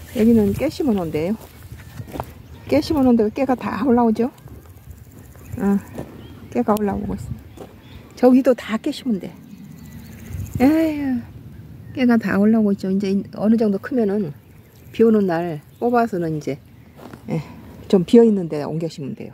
여기는 깨 심어놓은데요. 깨 심어놓은데 깨가 다 올라오죠. 깨가 올라오고 있어. 저기도 다 깨 심으면 돼. 에휴, 깨가 다 올라오고 있죠. 이제 어느 정도 크면은 비 오는 날 뽑아서는 이제 좀 비어 있는데 옮겨 심으면 돼요.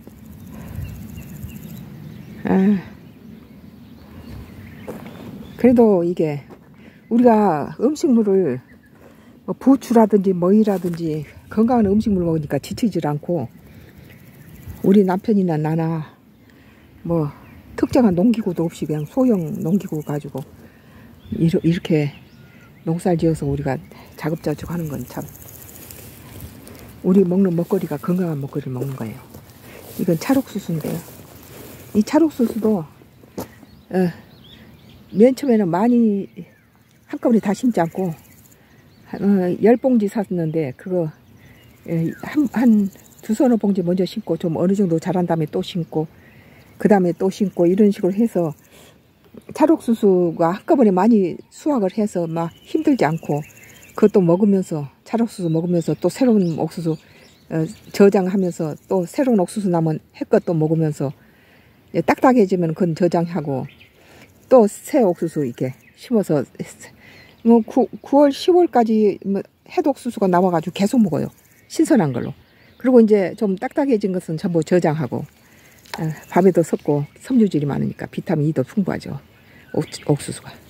그래도 이게 우리가 음식물을 뭐 부추라든지 뭐이라든지 건강한 음식물 먹으니까 지치질 않고, 우리 남편이나 나나 뭐 특정한 농기구도 없이 그냥 소형 농기구 가지고 이렇게 농사를 지어서 우리가 자급자족 하는 건 참, 우리 먹는 먹거리가 건강한 먹거리를 먹는 거예요. 이건 찰옥수수인데요. 이 찰옥수수도 맨 처음에는 많이 한꺼번에 다 심지 않고 10봉지 샀는데 그거 한 두서너 봉지 먼저 심고 좀 어느 정도 자란 다음에 또 심고 그 다음에 또 심고 이런 식으로 해서 찰옥수수가 한꺼번에 많이 수확을 해서 막 힘들지 않고, 그것도 먹으면서 찰옥수수 먹으면서 또 새로운 옥수수 저장하면서 또 새로운 옥수수 나면 햇것도 먹으면서 딱딱해지면 그건 저장하고 또 새 옥수수 이렇게 심어서 뭐 9월 10월까지 뭐 햇옥수수가 나와가지고 계속 먹어요. 신선한 걸로. 그리고 이제 좀 딱딱해진 것은 전부 저장하고 밥에도 섞고 섬유질이 많으니까 비타민 E도 풍부하죠. 옥수수가.